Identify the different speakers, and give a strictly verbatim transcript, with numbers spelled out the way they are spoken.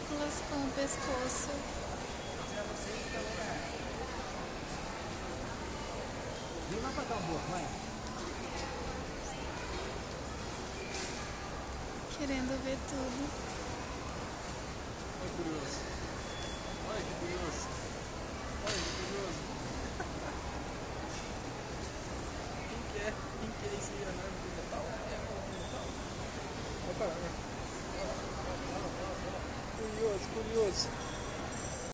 Speaker 1: minúsculas com o pescoço.
Speaker 2: Vem lá pra cá um pouco, vai.
Speaker 1: Querendo ver tudo.
Speaker 2: Olha que curioso. Olha que curioso. Olha que curioso. Quem que é? Quem que é esse anão de metal? É anão de metal. Opa, curioso, curioso.